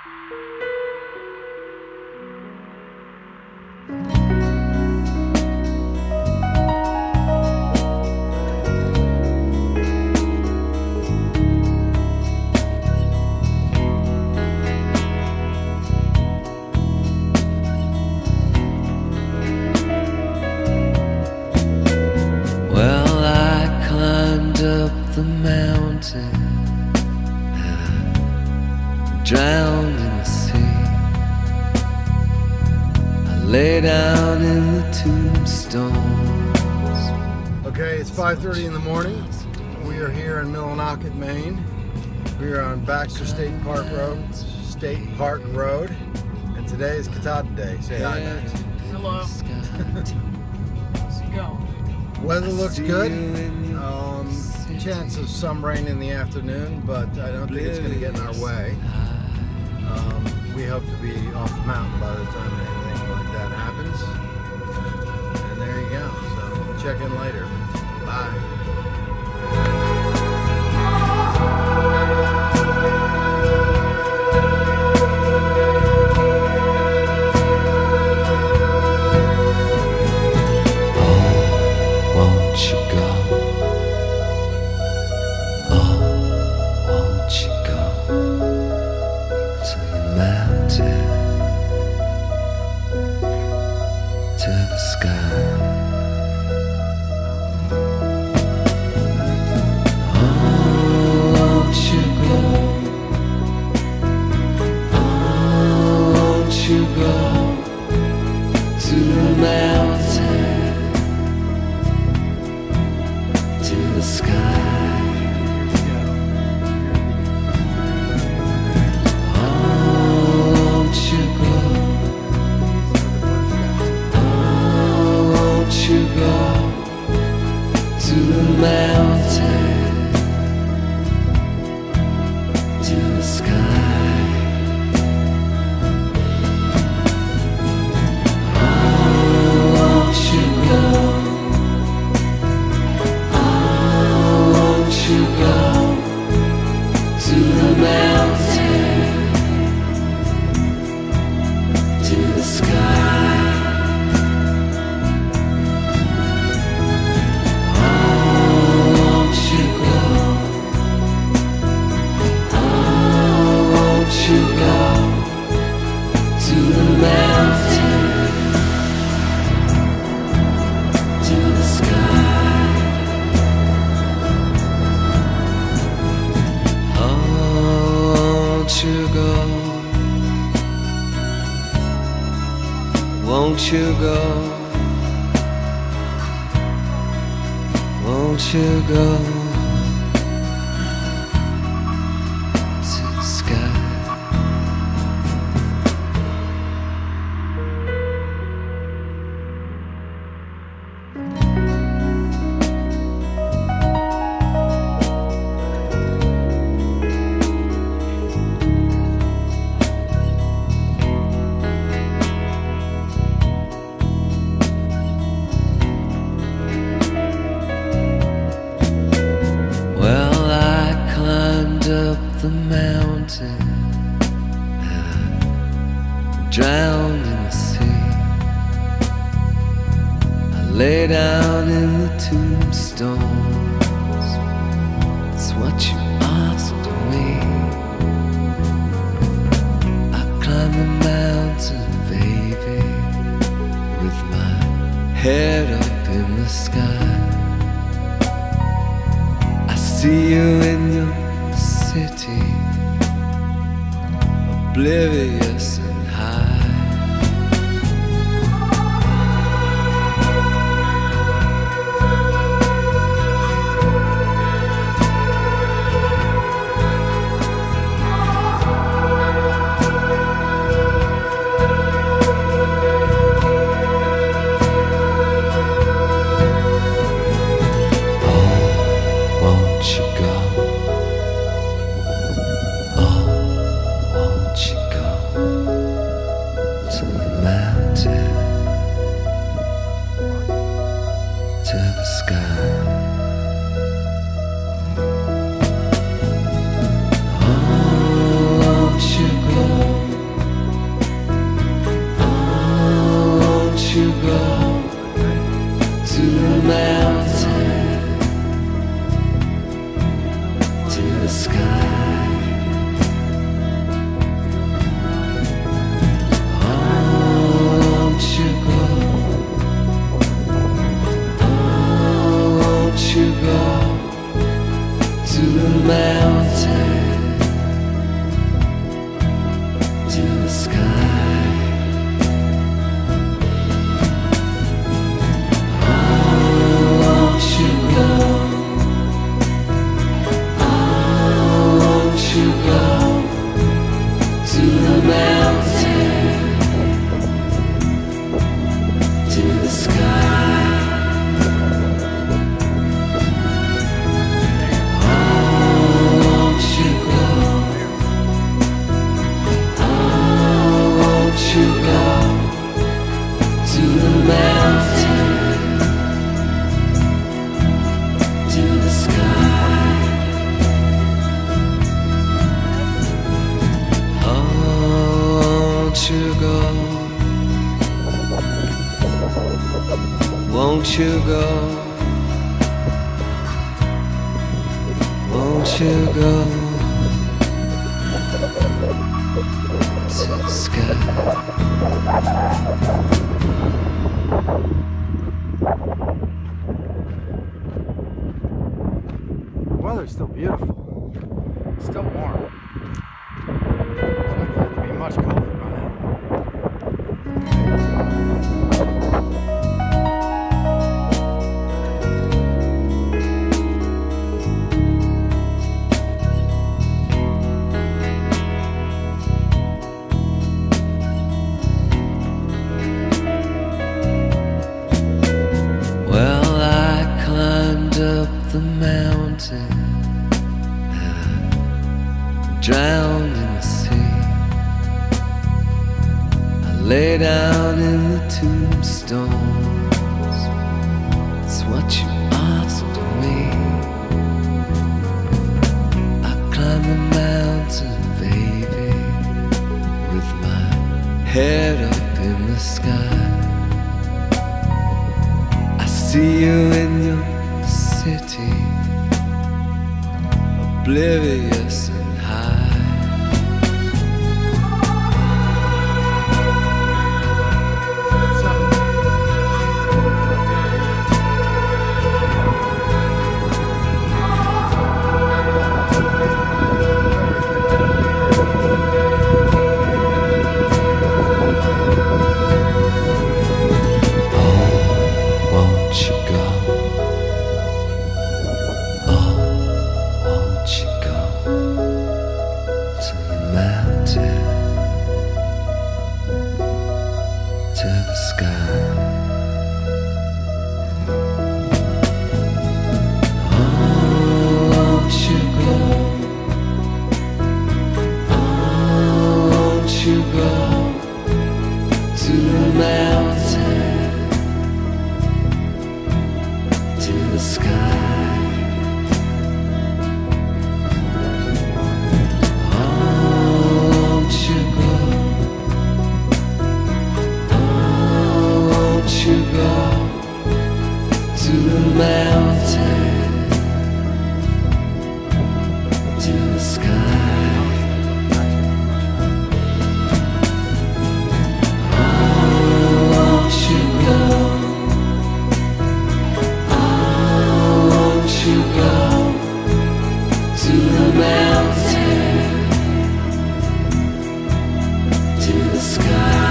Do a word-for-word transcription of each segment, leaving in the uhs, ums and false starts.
The mountain and I drowned in the sea. I lay down in the tombstones. Okay, it's five thirty in the morning. We are here in Millinocket, Maine. We are on Baxter State Park Road, State Park Road, and today is Katahdin Day. Say hi, Max. Hello. How's it going? Weather looks good. Um, chance of some rain in the afternoon, but I don't think it's going to get in our way. Um, we hope to be off the mountain by the time anything like that happens. And there you go. So check in later. Bye. To the sky. Oh, won't you go? Oh, won't you go to the mountain, to the sky? Oh, won't you go? You go to the mountain, to the sky. Oh, won't you go? Oh, won't you go to the mountain, to the sky? Won't you go? Won't you go to the sky? The mountain and I drowned in the sea. I lay down in the tombstones. It's what you asked of me. I climbed the mountain, baby, with my head up in the sky. I see you in your city, oblivious and high. Won't you go? the sky. Oh, won't you go? Oh, won't you go to the mountain, to the sky? Oh, won't you go? Oh, won't you go to the mountain, to the sky? Won't you go? Won't you go to the sky? The weather's still beautiful. It's still warm. It's not going to be much colder by now. The mountain and I drowned in the sea. I lay down in the tombstones. It's what you asked of me. I climb the mountain, baby, with my head up in the sky. I see you in your city, oblivious and high. Oh, won't you go? To the sky. Oh, won't you go? Oh, won't you go to the mountain, to the sky? To the mountain, to the sky. Oh, won't you go? Oh, won't you go to the mountain, to the sky?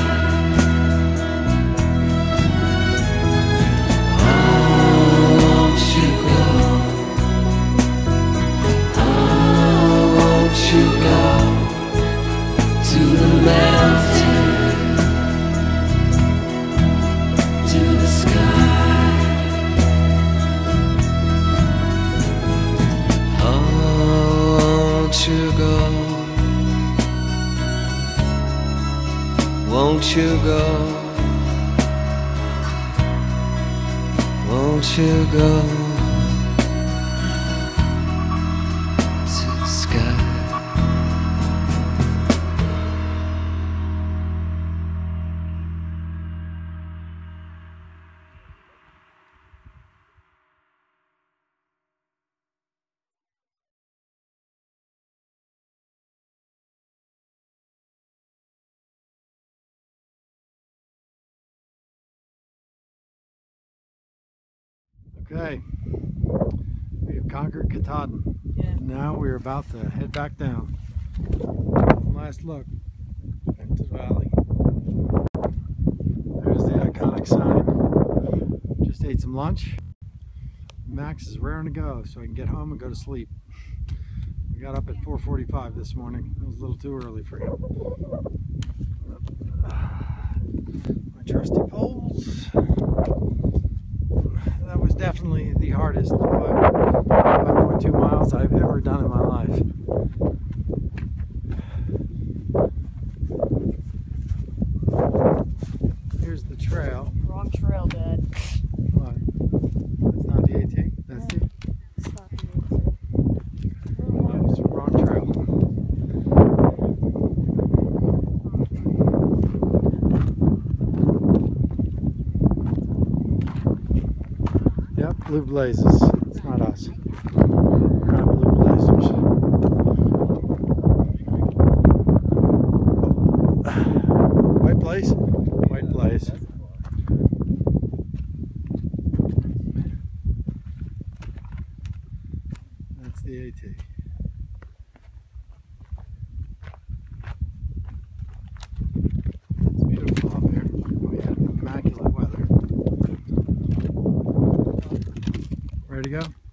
Won't you go? Won't you go? Okay, we have conquered Katahdin. Yeah. Now we're about to head back down. One last look into the valley. There's the iconic sign. Just ate some lunch. Max is raring to go so I can get home and go to sleep. We got up at four forty-five this morning. It was a little too early for him. My trusty poles. That was definitely the hardest five point two miles I've ever done in my life. Here's the trail. Wrong trail, Dad. What? That's not the AT? That's the... It's not the A T. Yeah, it's the wrong trail. Yep, blue blazes. It's not us. We're not blue blazers. White blaze? White blaze. That's the AT. It's beautiful out here. We have immaculate weather. Ready to go?